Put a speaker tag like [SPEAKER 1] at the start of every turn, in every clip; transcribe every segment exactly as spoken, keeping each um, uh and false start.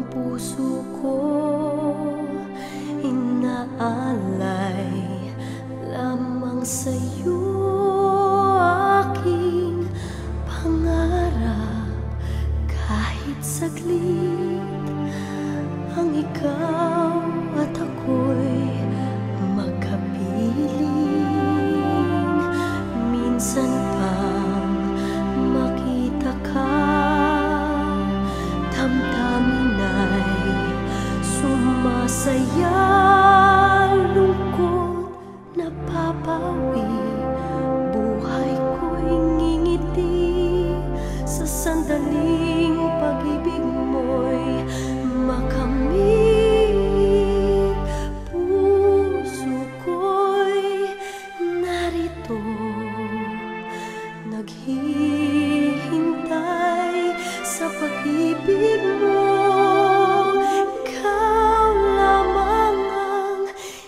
[SPEAKER 1] puso ko inaalay lamang sa'yo, aking pangarap. Kahit saglit ang ikaw at ako'y magkapiling, minsan pang makita ka, damdamin ay sumasaya, lungkot napapawi, buhay ko'y ngingiti sa sandaling pag-ibig mo'y makamit. Puso ko'y narito, naghihintay sa pag-ibig mo. Ikaw lamang ang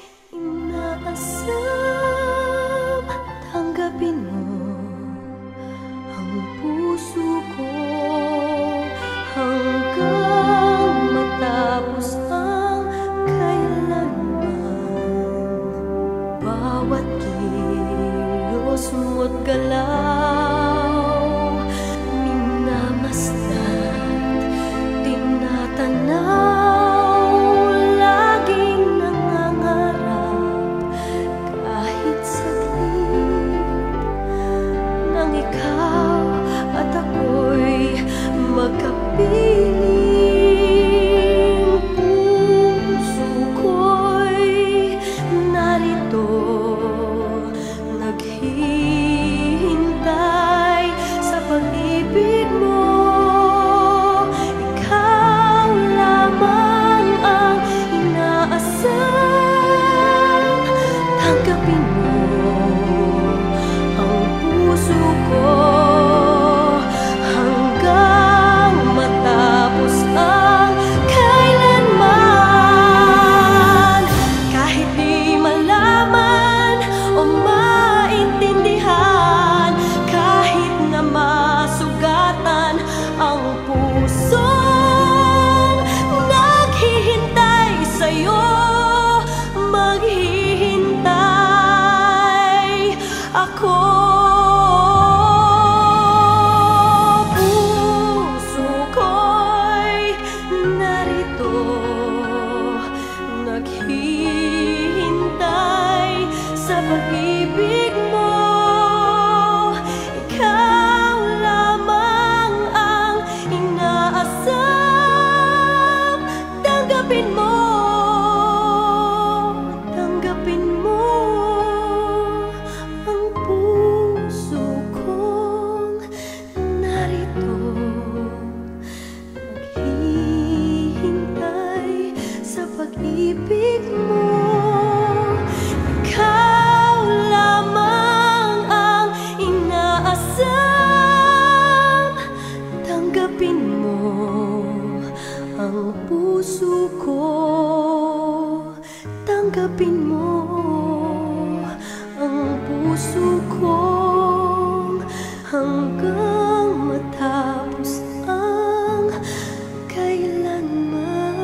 [SPEAKER 1] inaasam, tanggapin mo ang puso ko hanggang matapos ang kailanman. Bawat kilos mo't galaw, minamasdan, tinatanaw, laging nangangarap. Kahit saglit nang ikaw at ako'y magkapiling, puso ko'y narito, naghihintay sa pag-ibig mo. Ikaw lamang ang inaasam, tanggapin mo ang puso ko hanggang matapos ang kailanman. Kahit di malaman o maintindihan, kahit na masugatan ang pusong naghihintay sa'yo, maghihintay ako. Puso ko'y narito, naghihintay sa pag-ibig mo. Ikaw lamang ang inaasam, tanggapin mo, tanggapin mo ang puso kong narito, naghihintay sa pag-ibig mo. Ikaw lamang ang inaasam, tanggapin mo ang puso ko, tanggapin mo ang puso ko hanggang matapos ang kailanman.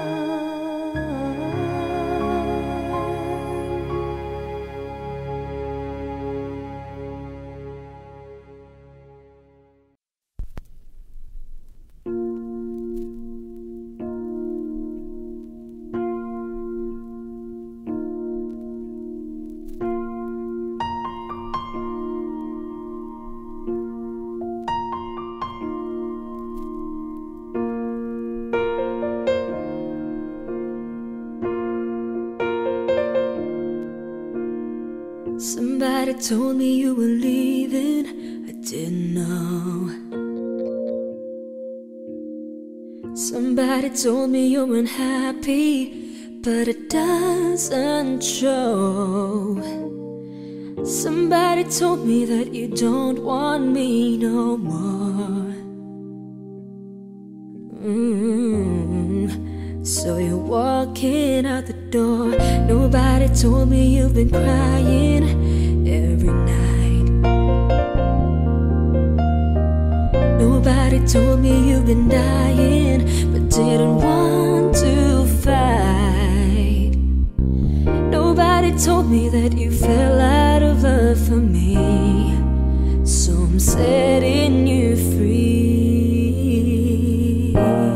[SPEAKER 2] Somebody told me you were leaving, I didn't know. Somebody told me you're unhappy, but it doesn't show. Somebody told me that you don't want me no more. Mm. So you're walking out the door. Nobody told me you've been crying every night. Nobody Nobody told me you've been dying, but didn't want to fight. Nobody told me that you fell out of love for me, so I'm setting you free.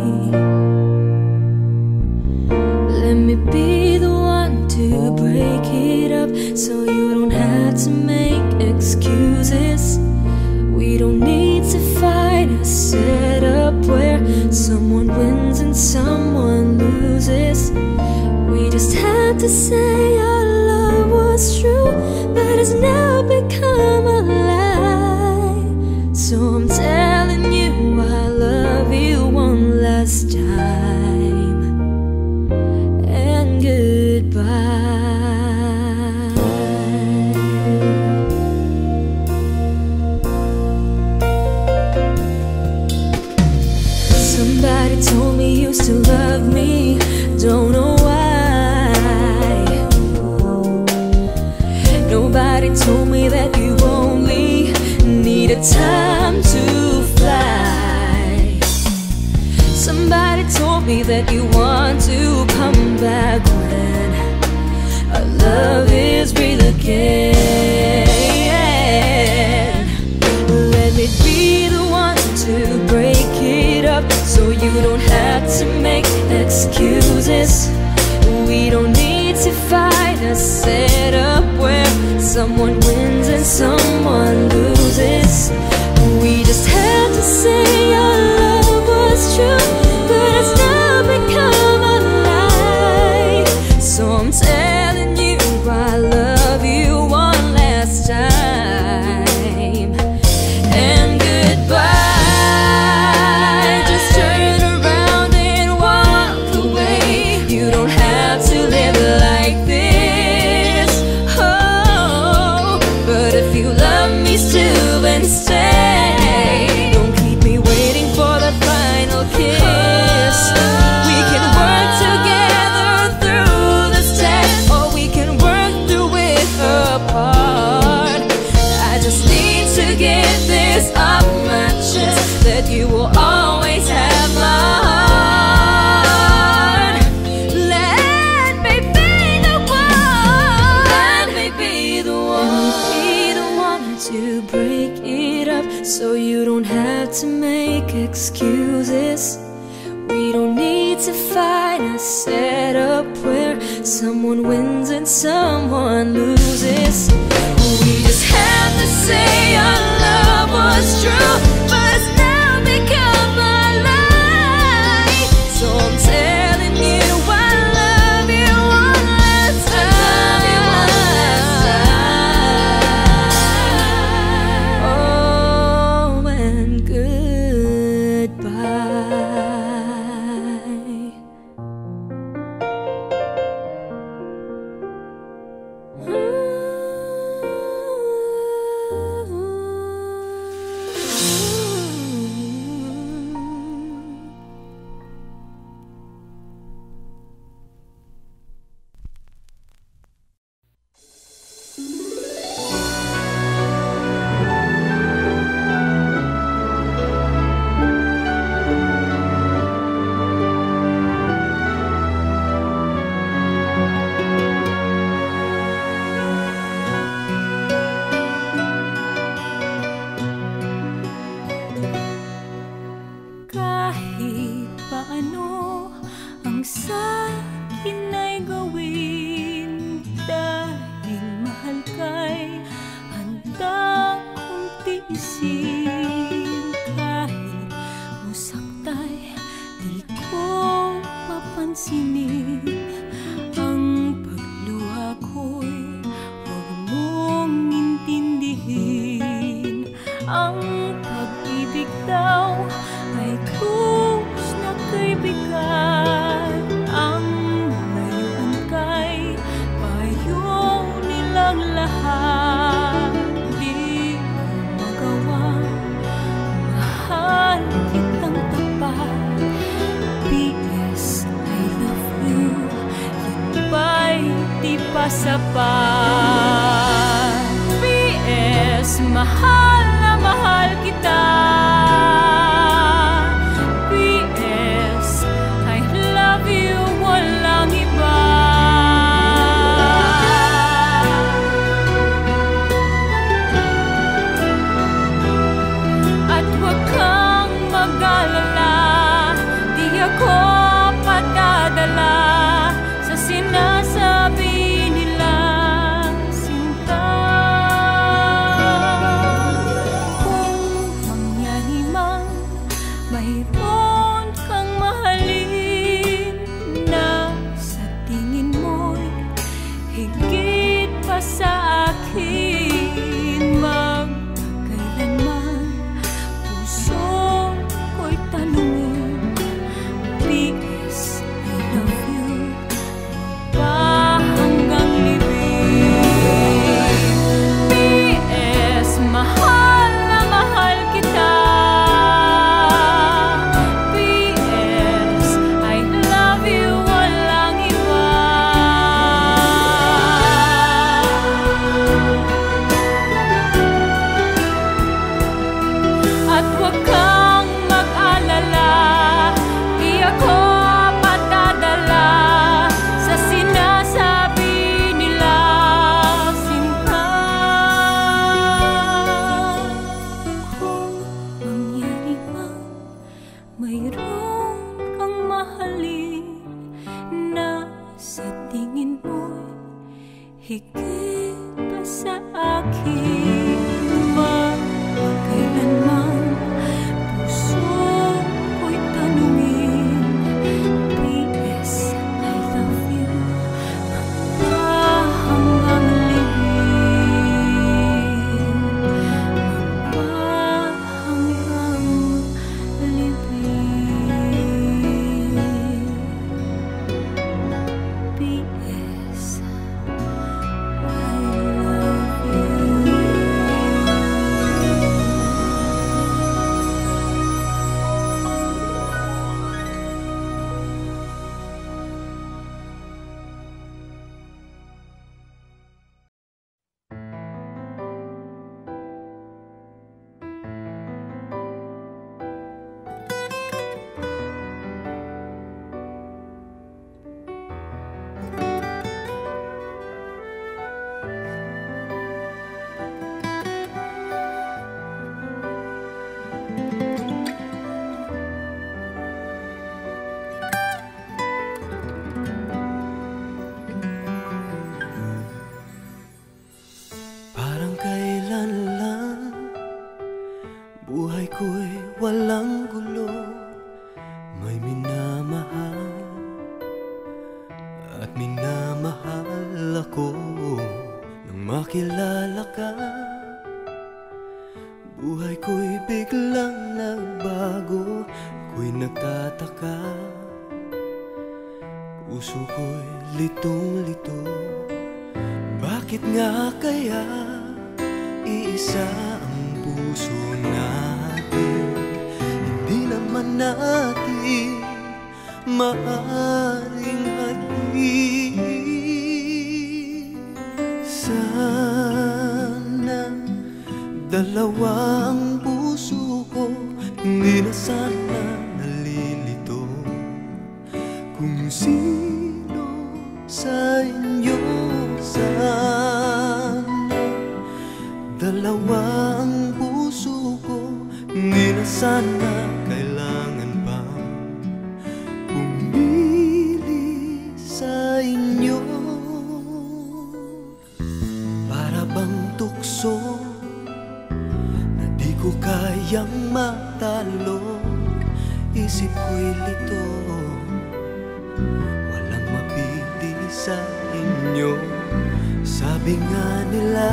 [SPEAKER 2] Let me be the one to break it up, so you don't have to make excuses. We don't need to fight a setup where someone wins and someone loses. We just had to say our love was true, but it's now become a lie. So I'm telling you I love you one last time, and goodbye. Somebody told me you still love me, don't know why. Nobody told me that you only needed time to fly. Somebody told me that you want to come back when our love is real again. Let me be the one to break it up, so you don't have to make excuses. We don't need to fight a setup where someone wins and someone loses. We just have to say our love was true, but it's now become a lie. So I'm telling you I love you one last time, and goodbye. Stay. Don't keep me waiting for that final kiss. We can work together through this test, or we can work through it apart. I just need to get this off my chest, that you will always have my heart. Let me be the one. Let me be the one. Be the one to break it up, so you don't have to make excuses. We don't need to fight a setup where someone wins and someone loses. We just have to say our love was true, but it's now become a lie. So I'm telling you I love you one last time. Oh, and goodbye.
[SPEAKER 1] Kahit paano ang sa'kin ay gawin, dahil mahal ka'y handa kong tiisin. Kahit masakta'y di ko papansinin ang pagluha ko'y huwag mong intindihin. Ang pag-ibig daw ay krus na kay bigat, ang layuan kay payo nilang lahat. Di ko magawa, mahal kitang tapat. P S I love you, yun ba'y di pa sapat? P S mahal na mahal kita. mayroon kang mahalin na sa tingin mo'y higit pa sa akin. Magkakailanman puso ko'y tanungin, P S I love you pa hanggang libing. P S mahal na mahal kita. P S I love you walang iba. At huwag kang mag-alala, di ako patadala sa sinasabi nila, sinta. Kung mangyari man, mayroon kang mahalin na sa tingin mo'y higit pa sa akin. Magkailanman puso ko'y tanungin, P S I love you pa hanggang libing. Pa hanggang libing. P S I love you.
[SPEAKER 3] Parang kailan lang buhay ko'y walang gulo, may minamahal at minamahal ako. Nang makilala ka, buhay ko'y biglang nagbago, ko'y nagtataka, puso ko'y litong-lito. Bakit nga kaya iisa ang puso natin? Hindi naman natin maaring hadin. Sana dalawa ang puso ko, hindi na sana nalilito. Kung sino sa inyo sana dalawa ang puso ko, hindi na sana kailangan pa pumili sa inyo. Para bang tukso na di ko kayang matalo, isip ko'y lito, walang mapili sa inyo. Sabi nga nila,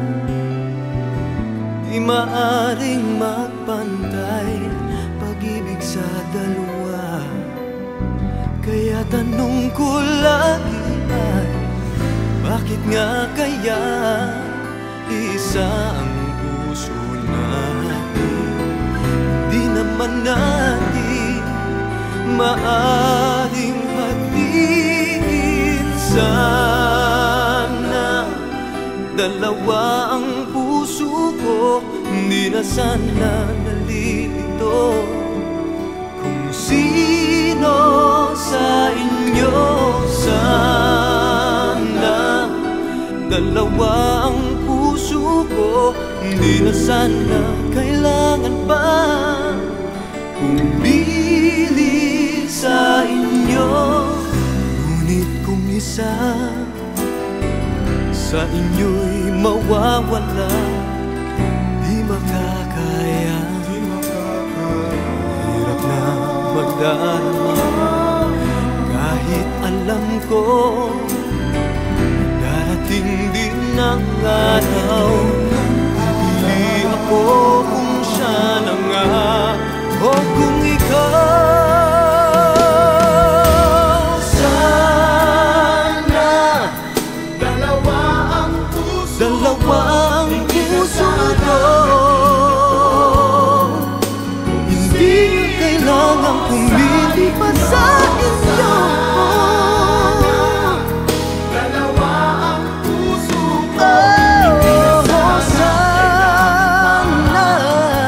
[SPEAKER 3] di maaring magpantay pag-ibig sa dalawa. Kaya tanong ko lagi ay, bakit nga kaya isa ang puso natin? Di naman natin maaring hatiin. Sana dalawa ang puso ko, hindi na sana nalilito. Kung sino sa inyo sana dalawa ang puso ko, hindi na sana kailangan pa pumili sa inyo. Ngunit kung isa sa inyo'y mawawala, di makakaya, di makakaya. Hirap na magdarama. Kahit alam ko darating din ang araw, pipili ako kung siya na nga o kung ikaw. Sana dalawa ang puso, dalawa ang puso ko. Hindi kailangan pumili pa sa inyo. Dalawa ang puso ko. Oh, sana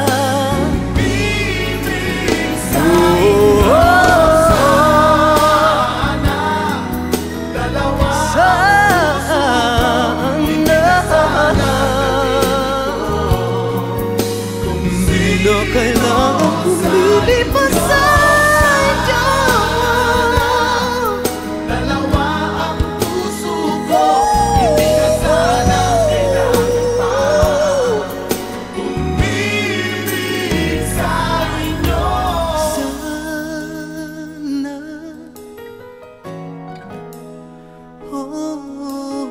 [SPEAKER 3] bibig sa inyo. Sana dalawa sana hindi na kailangan pumili pa sa inyo. Dalawa ang puso ko, hindi na sana kailangan pa pumili sa inyo. Sana oh,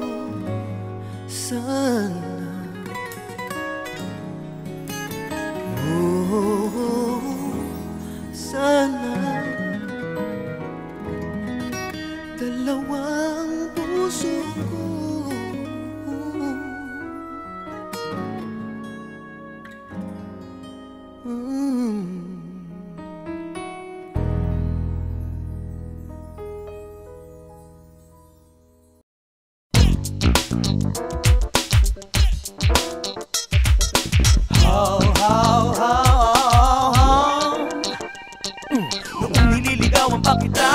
[SPEAKER 3] sana oh, sana dalawang puso ko. Mm. How, how, how, how noong nililigawan pa kita,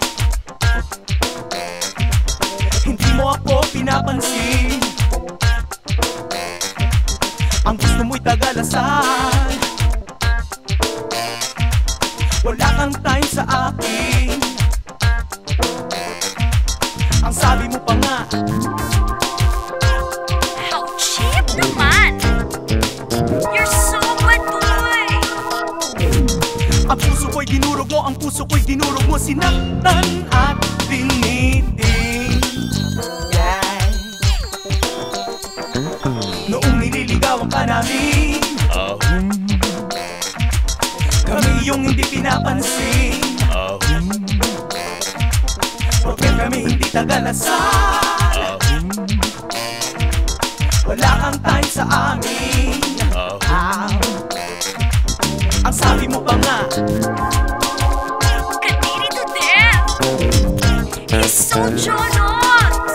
[SPEAKER 3] hindi mo ako pinapansin. Ang gusto mo'y tagalasan, wala kang time sa akin. Ang sabi mo pa nga,
[SPEAKER 2] How cheap naman! You're so bad boy!
[SPEAKER 3] ang puso ko'y dinurog mo, ang puso ko'y dinurog mo, sinaktan at pinitin. Yeah. Noong nililigawan ka namin, uh, kami yung hindi pinapansin, uh, porque kami hindi tagalasan, uh, wala kang time sa amin. uh, uh, Ang sabi mo pa nga,
[SPEAKER 2] Kadiri to death! He's so Jonos!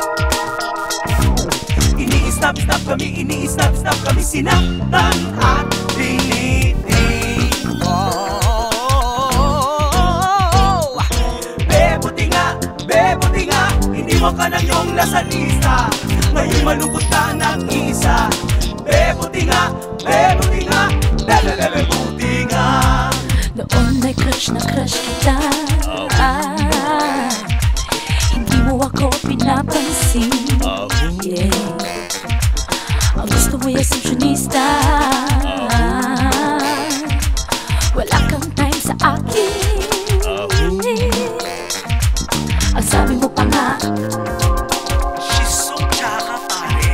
[SPEAKER 3] ini-stop-stop kami, ini-stop-stop kami, sinaktan at pinitin. Oh, bebuti nga, bebuti nga, hindi mo ka na yung nasa lista. Ngayon malungkot ka nag-isa. Bebuti nga, bebuti nga, bebuti nga.
[SPEAKER 2] Noon ay crush na crush kita, ah, hindi mo ako pinapansin. Yeah. Ang gusto mo'y assumptionista, ah, wala kang time sa akin. Ang sabi mo pa nga,
[SPEAKER 3] She's so tsaka pare,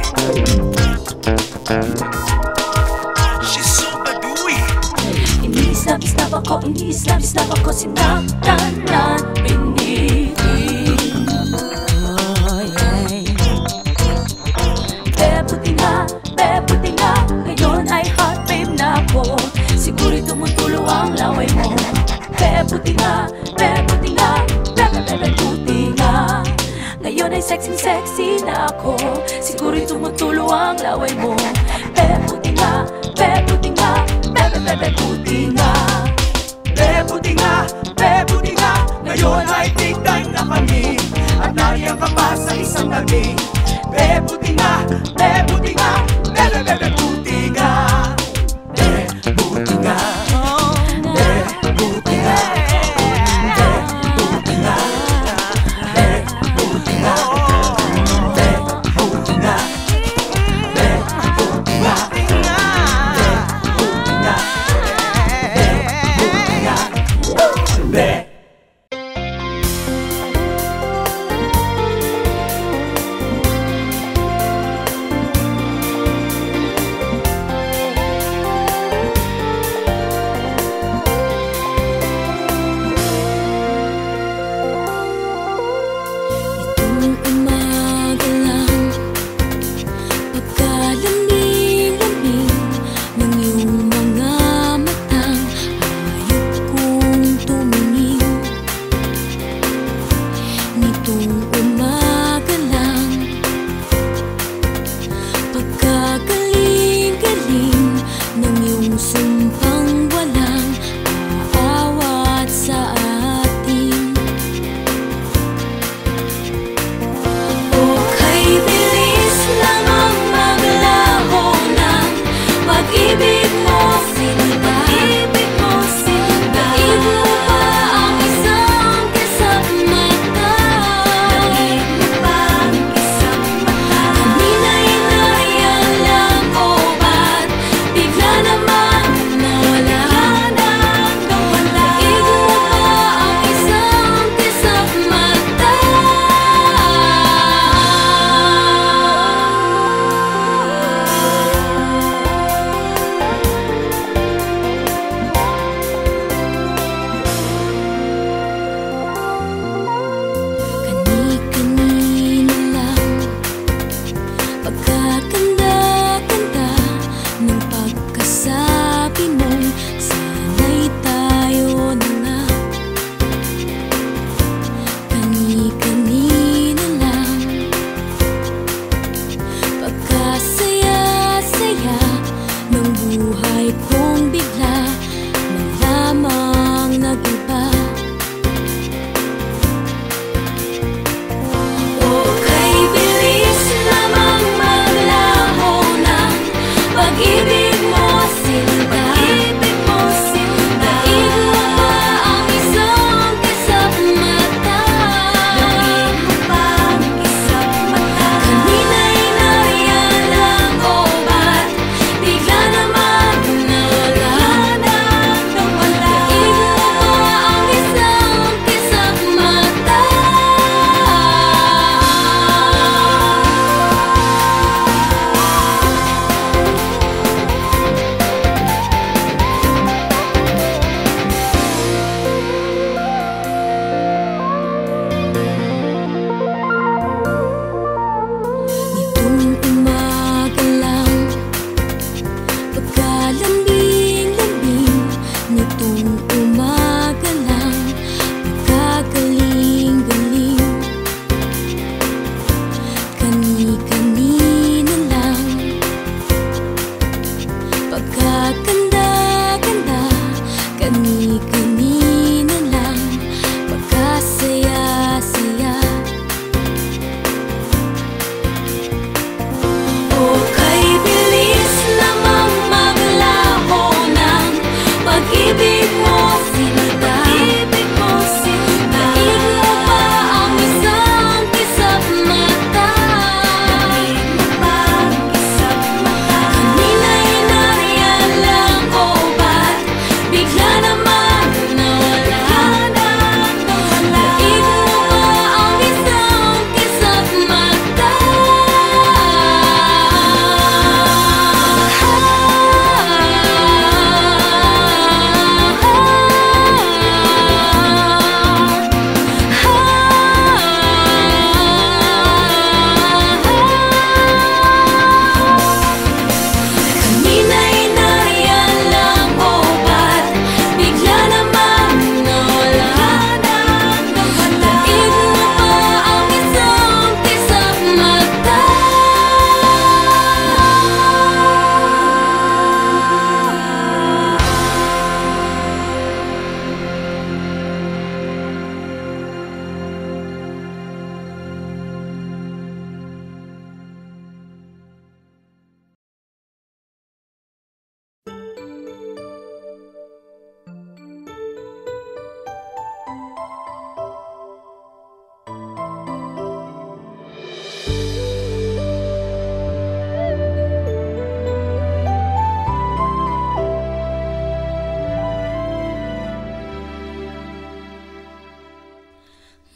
[SPEAKER 3] she's so baduy.
[SPEAKER 2] ini-snap-snap ako, ini-snap-snap ako, sinaktan at pinitin. Oh, yeah. Bebuti nga, bebuti nga, ngayon ay hot babe na ako. Siguro'y tumutulo ang laway mo. Bebuti nga, bebuti nga, bebuti nga, ngayon ay sexy-sexy na ako. Siguro'y tumutulo ang laway mo. Bebuti nga, bebuti nga, bebuti nga.
[SPEAKER 3] Bebuti nga, bebuti nga, ngayon ay big time na kami, at nariyan ka pa sa isang gabi. Bebuti nga, bebuti nga, bebuti nga, bebuti nga, bebuti nga, bebuti nga, bebuti nga, bebuti nga, bebuti nga, bebuti nga.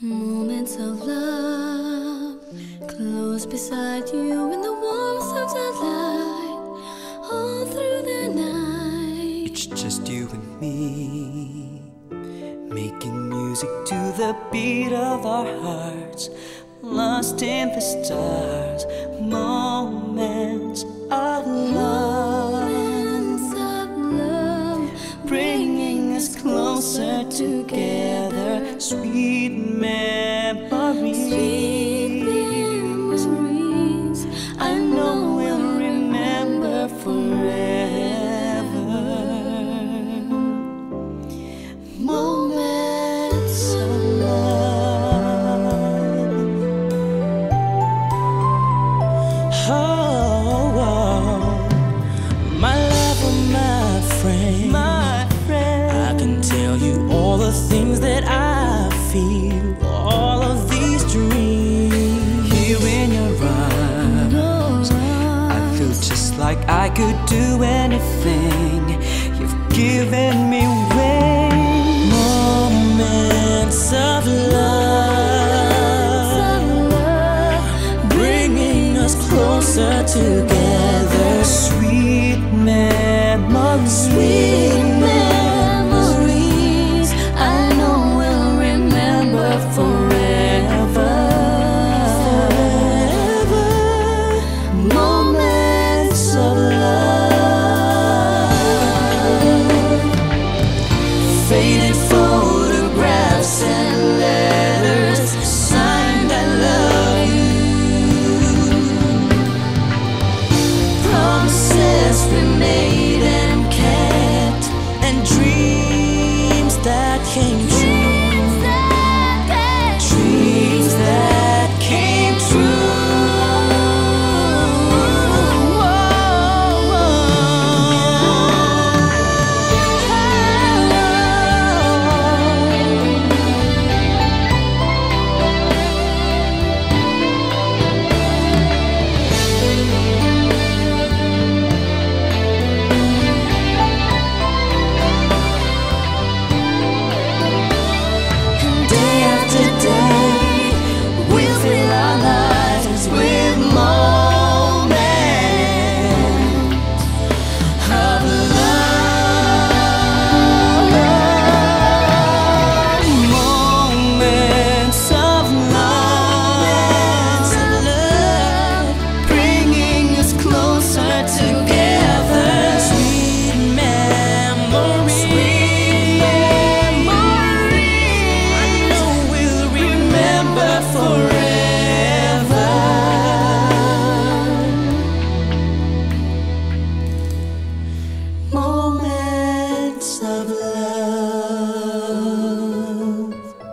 [SPEAKER 2] Moments of love, close beside you in the warmth of the light, all through the night.
[SPEAKER 3] It's just you and me, making music to the beat of our hearts, lost in the stars. Moments of love,
[SPEAKER 2] Moments of love,
[SPEAKER 3] bringing us closer together. Sweet memories,
[SPEAKER 2] sweet memories,
[SPEAKER 3] I know we'll remember forever. Moments of love. Oh, oh, my love, oh, my friend, my friend. I can tell you all the things that I feel, all of these dreams here in your arms. I feel just like I could do anything. You've given me wings. Moments of love, bringing us closer together. Sweet memories, sweet memories, I know we'll remember forever. Forever. Moments of love, faded photographs and letters signed I love you, promises we made and kept, and dreams that came true. Dreams that came true. Day after day, we'll fill our lives with moments of love. Moments of love, bringing us closer together. Sweet memories, sweet memories, I know we'll remember forever. Moments of love.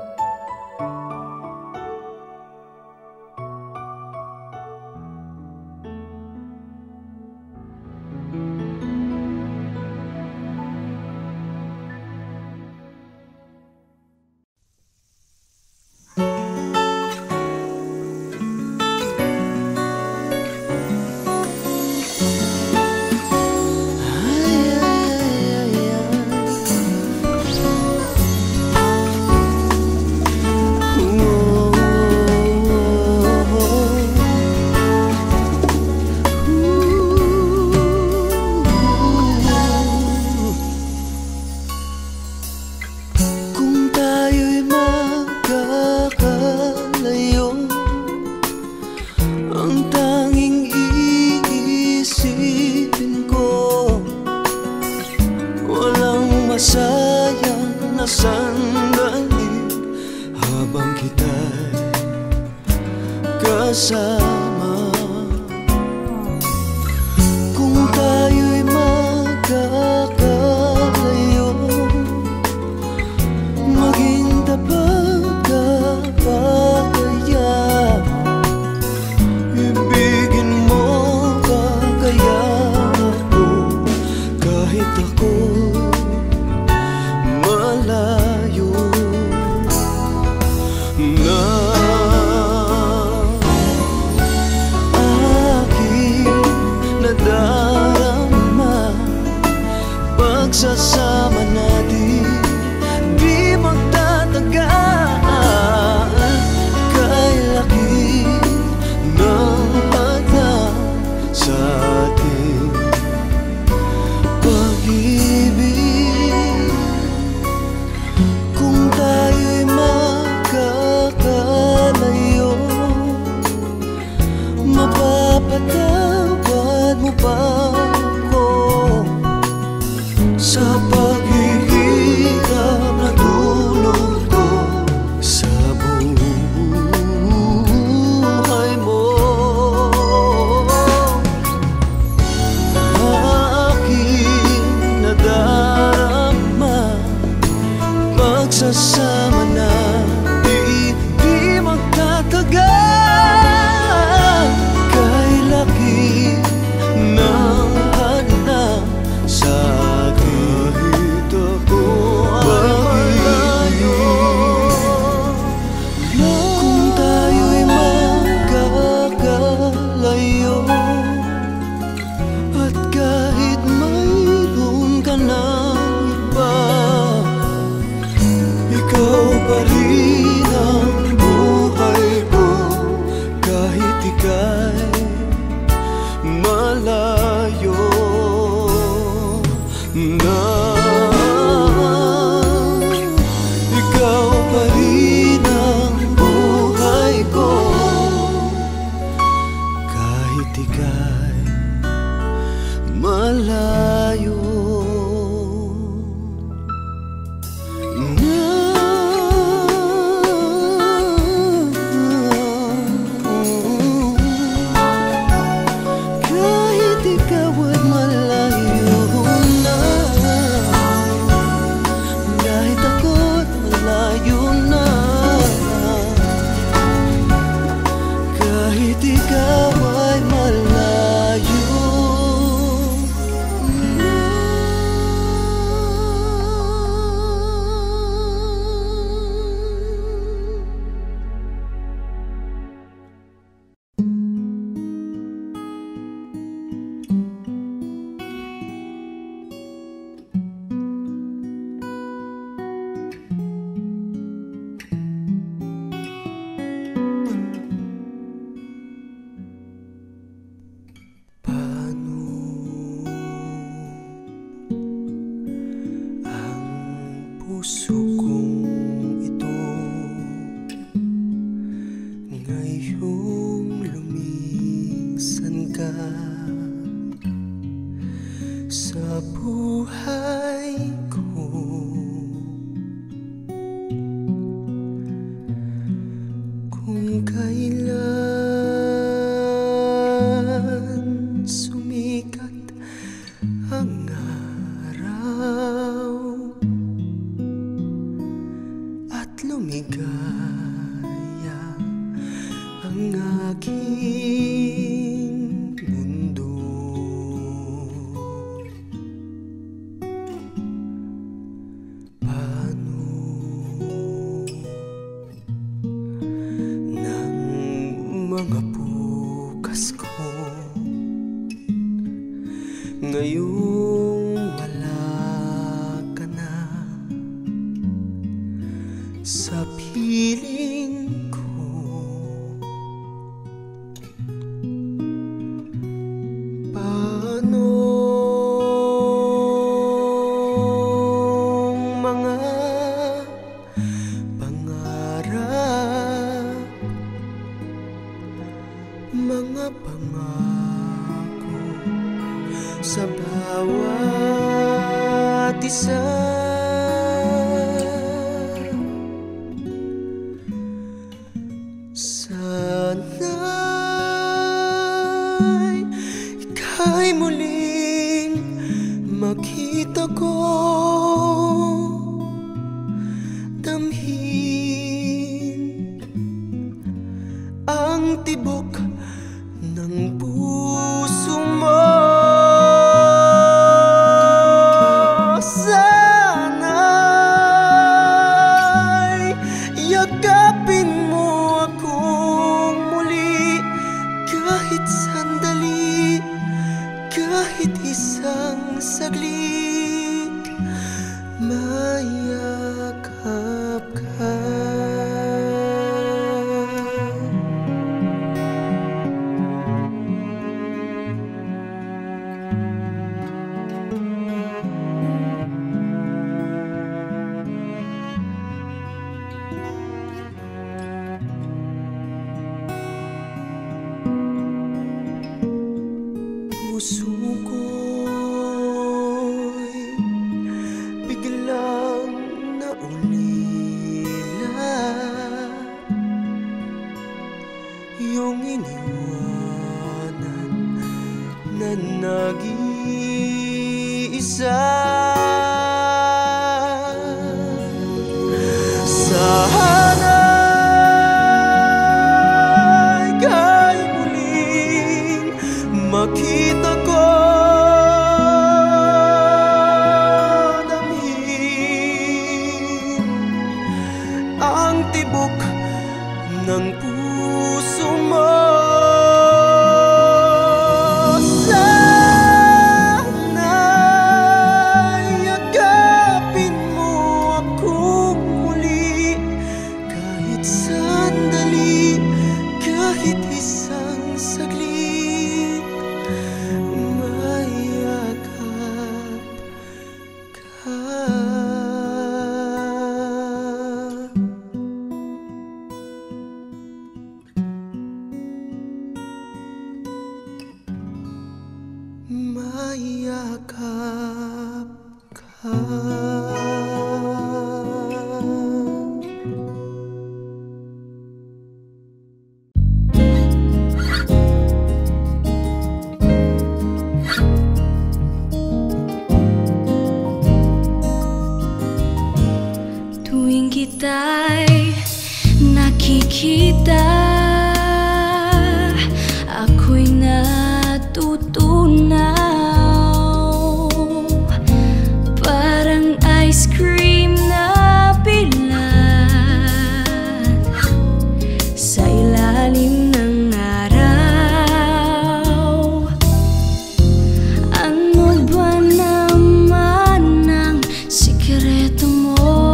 [SPEAKER 3] Kung tayo'y magkakalayo, ang tanging iisipin ko, walang masayang na sandali habang kita'y kasama. Kung tayo'y magkakalayo, maging tapat ka pa kaya? Ibigin mo ba kaya ako kahit ako malayo na?
[SPEAKER 4] pangko sa paghihirap na dulot ko sa buhay mo. Aking nadarama, magsasama na di, di magtatagal. Kay laki ng hanap sa kahit ako ay malayo. Kung tayo'y magkakalayo, at kahit mayroon ka ng iba, ikaw pa rin ang buhay ko. Kahit ika'y malayo na, ikaw pa rin ang buhay ko. Kahit ika'y malayo na. Kahit ikaw ay malayo na, kahit ako'y malayo na, kahit ikaw ay malayo na. Paano ang puso kong ito ngayong lumisan ka sa buhay ko? Kung kailan sumikat ang araw at lumigaya ang aking mundo, paano ng mga bukas ko ngayong wala ka na sa piling ko? Paano mga pangarap, mga pangako sa bawat isa? Sana'y ika'y muling makita ko, damhin ang tibok ng puso mo. Sana'y yakapin mo akong muli, kahit sandali, kahit isang saglit, mayakap ka. Manila, iyong iniwanan na nag-iisa. Sana'y kay muling makita ko, damhin ang tibok ng puso mo. Kahit isang saglit, mayakap ka. Mayakap ka.
[SPEAKER 2] Kita'y nakikita, ako'y natutunaw, parang ice cream na bilad sa ilalim ng araw. Ano ba naman ang sikreto mo?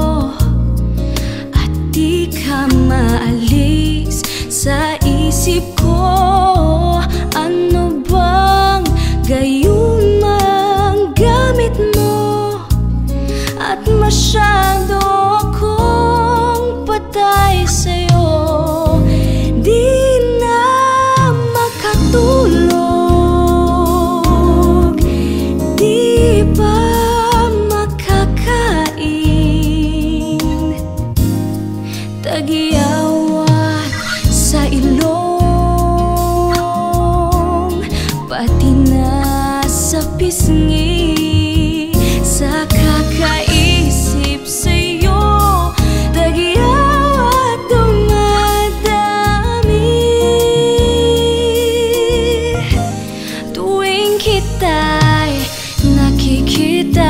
[SPEAKER 2] Maalis sa isip ko, ano bang gayumang gamit mo? At masyado akong patay sa'yo, di na makatulog, di pa makakain. Tagiyawat sa ilong, pati na sa pisngi, sa kakaisip sa'yo. Tagiyawat dumadami tuwing kita'y nakikita,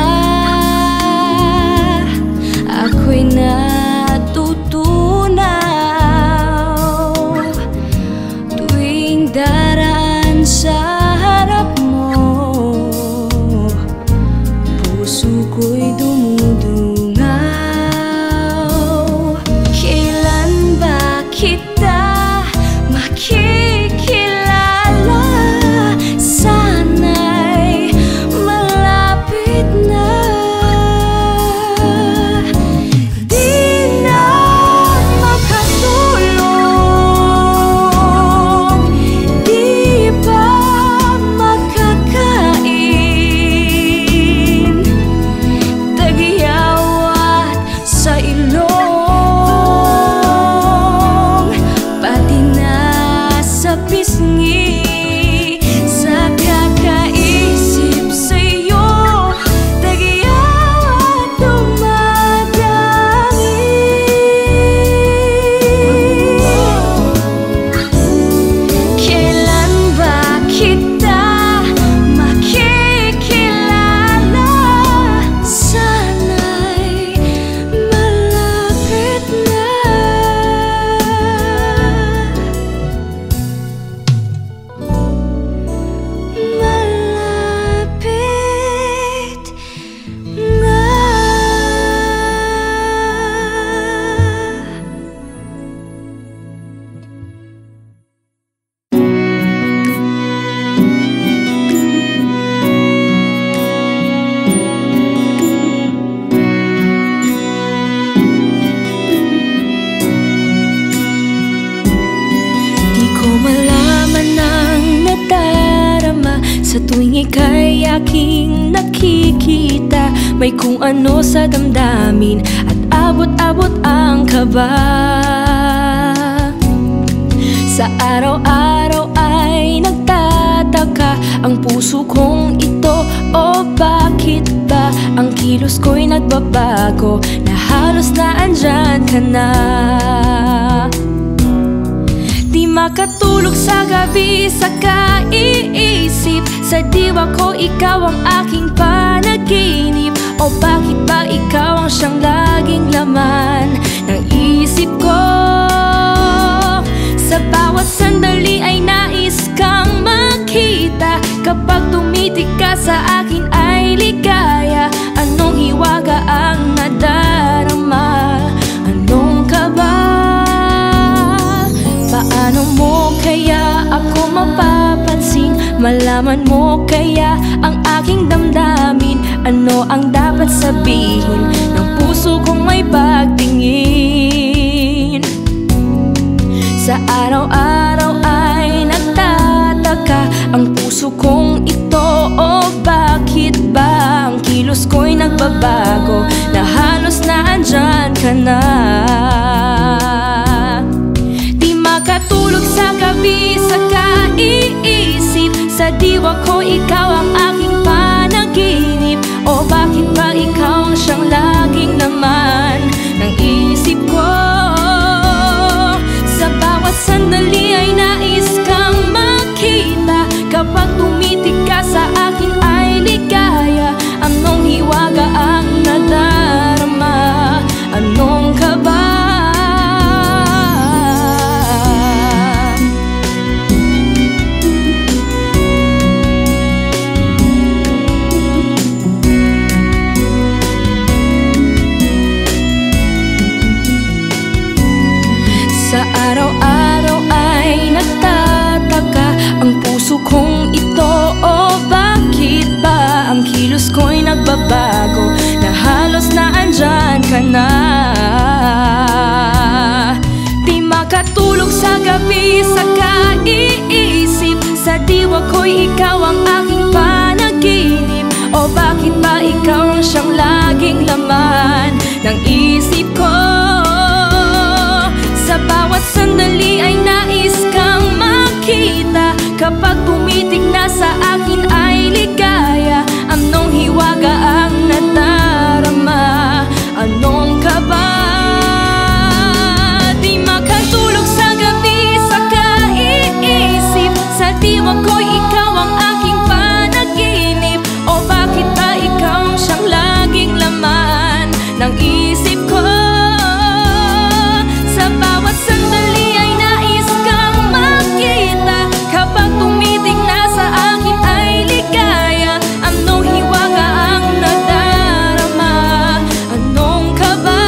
[SPEAKER 2] ako'y natutunaw tuwing daraan sa harap mo. Puso ko'y dumudungaw. Kailan ba kita makikilala? Sana'y malapit na. Di na makatulog, di pa makakain. Tagiyawat sa ilong, pati na sa pisngi, sa kakaisip sa'yo. Tagiyawat dumadami. Kailan ba kita makikilala? Sana'y malapit na. Malapit na. Di ko malaman ang nadarama sa tuwing ika'y aking nakikita. May kung ano sa damdamin at abot-abot ka ba? Sa araw-araw ay nagtataka ang puso kong ito. O bakit ba ang kilos ko'y nagbabago, na halos na andyan ka na? Di makatulog sa gabi sa kaiisip, sa diwa ko ikaw ang aking panaginip. O bakit ba ikaw ang siyang laging laman ng isip ko? Sa bawat sandali ay nais kang makita, kapag tumitig ka sa akin ay ligaya. Anong hiwaga ang nadarama? Anong kaba? Paano mo kaya ako mapapansin? Malaman mo kaya ang aking damdamin? Ano ang dapat sabihin ng puso kong may pagtingin? Sa araw-araw ay nagtataka ang puso kong ito. O bakit ba ang kilos ko'y nagbabago, na halos na andyan ka na? Di makatulog sa gabi sa kaiisip, sa diwa ko ikaw ang aking panaginip. O bakit ba ikaw ang siyang laging naman ng isip ko? Sa bawat sandali ay nais kang makita, kapag tumitig ka sa akin ay ligaya. Anong hiwaga ang nadarama? Anong kaba? Sa araw-araw ay nagtataka ang puso kong ito. O bakit ba ang kilos ko'y nagbabago, na halos na andyan ka na? Di makatulog sa gabi sa kaiisip, sa diwa ko'y ikaw ang aking panaginip. O bakit ba ikaw ang siyang laging laman ng isip ko? Sa bawat sandali ay nais kang makita, kapag tumitig na sa akin ay ligaya. Anong hiwaga ang nadarama? Anong kaba? Di makatulog sa gabi sa kaiisip, sa diwa ko'y ikaw ang aking panaginip. O bakit ba ikaw ang siyang laging laman ng isip ko? Sa bawat sandali ay nais kang makita, kapag tumitig na sa akin ay ligaya. Anong hiwaga ang nadarama? Anong kaba?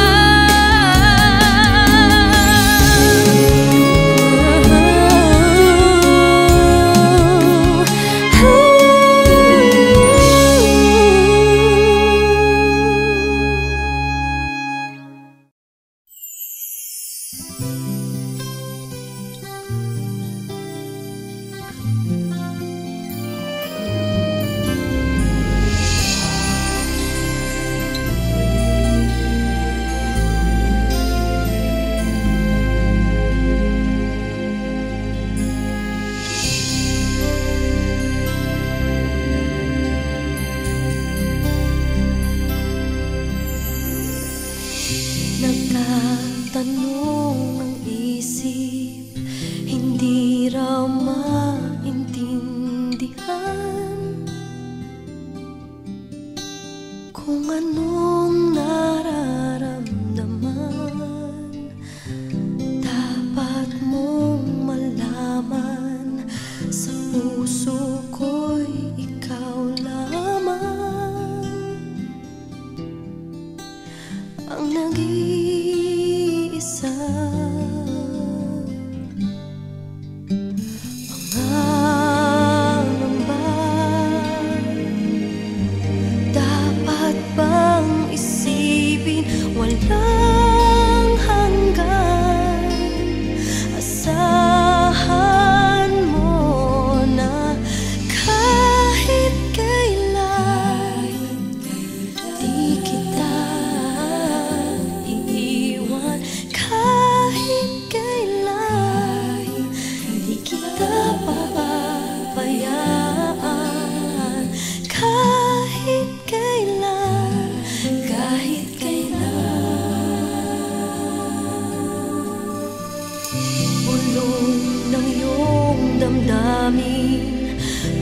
[SPEAKER 2] Nagtatanong ang isip, hindi raw maintindihan kung anong nararamdaman. Dapat mong malaman, sa puso ko'y ikaw lamang ang nag-iisa.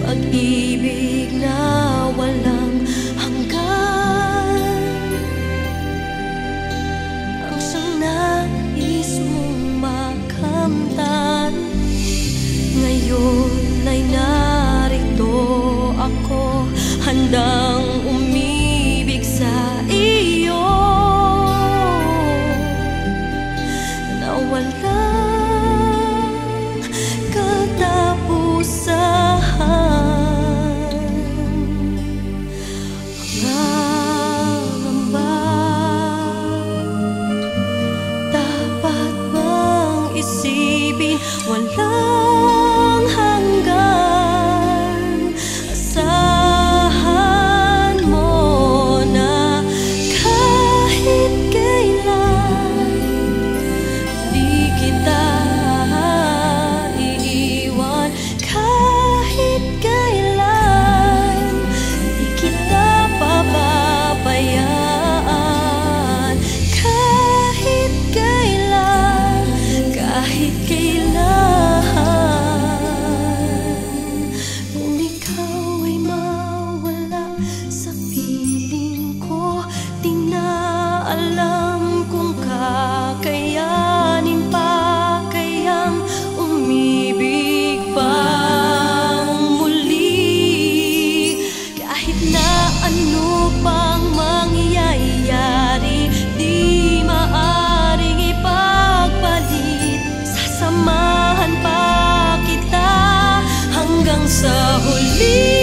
[SPEAKER 2] pag-ibig na walang hanggan, ang siyang nais mong makamtan. Ngayon ay narito ako, handang umibig sa iyo na walang katapusan. Pangamba, dapat bang isipin walang hanggan? Asahan mo na kahit kailan di kita iiwan, kahit kailan di kita pababayaan, kahit kailan, kahit kailan. Kung ikaw ay mawala sa piling ko, di na alam kung kakayanin pa kayang umibig pang muli. Kahit na ano pang mangyayari, di maaring ipagpalit. Sasamahan pa kita hanggang sa huli.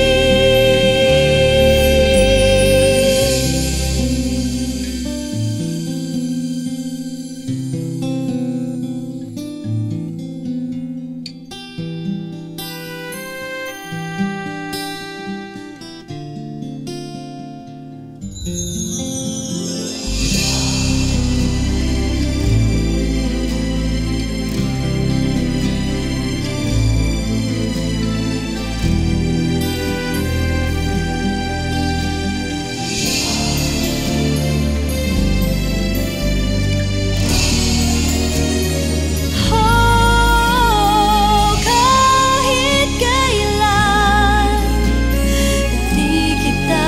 [SPEAKER 2] Oh, kahit kailan di kita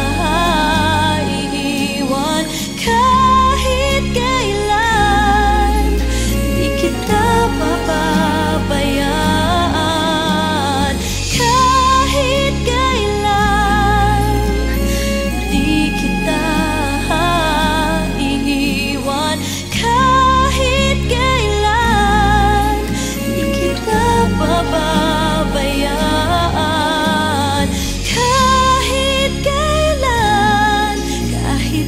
[SPEAKER 2] iiwan, kahit kailan di kita pababayaan, kahit kailan di kita iiwan, kahit kailan di kita pababayaan, kahit kailan, kahit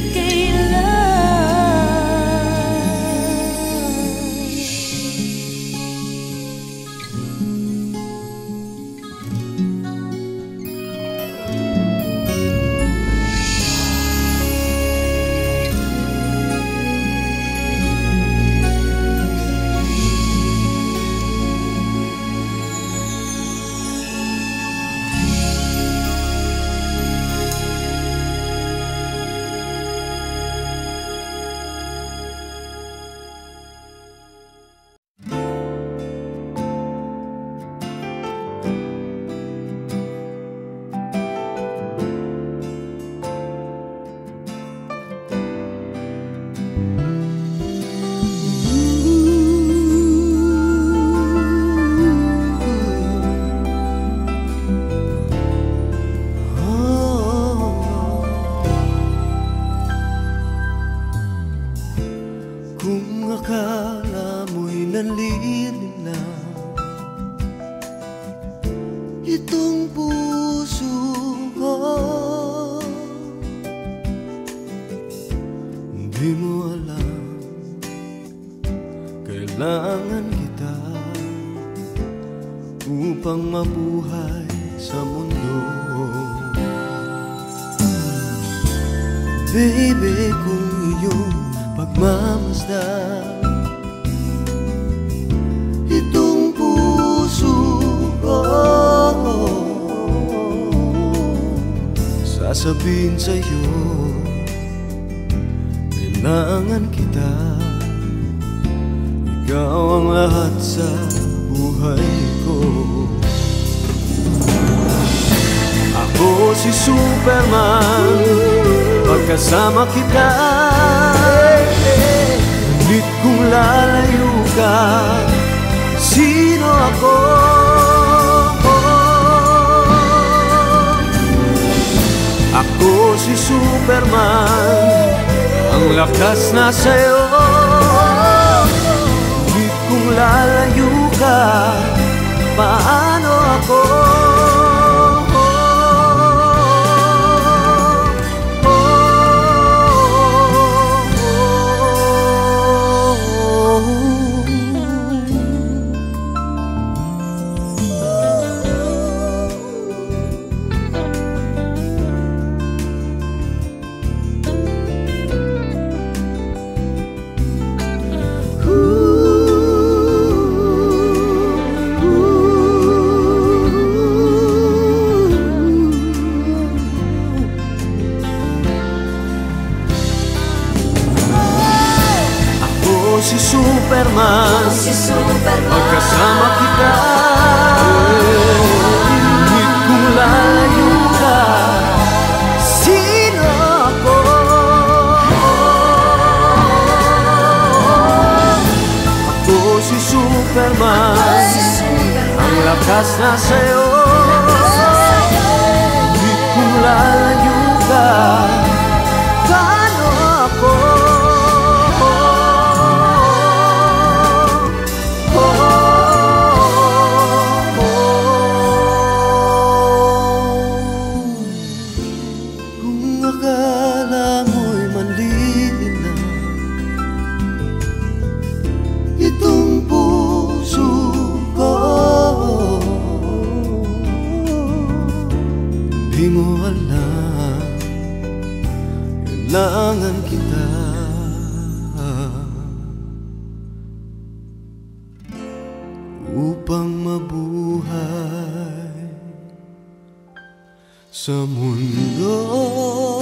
[SPEAKER 4] Kung akala mo'y nanlililang itong puso ko, hindi mo alam, kailangan kita upang mabuhay sa mundo. Baby, kung iyong pagmamasdan itong puso ko, sasabihin sa'yo, kailangan kita, ikaw ang lahat sa buhay ko. Ako si Superman, pagkasama kita. Ngunit kung lalayo ka, sino ako? Ako si Superman, ang lakas na sa'yo. Ngunit kung lalayo ka, paano ako? Si Superman,
[SPEAKER 2] si Superman,
[SPEAKER 4] magkasama kita. Ngunit kung lalayo ka, sino ako? Ako si Superman, ang lakas na sa'yo. Ngunit kung lalayo ka, paano ako? Kailangan kita upang mabuhay sa mundo.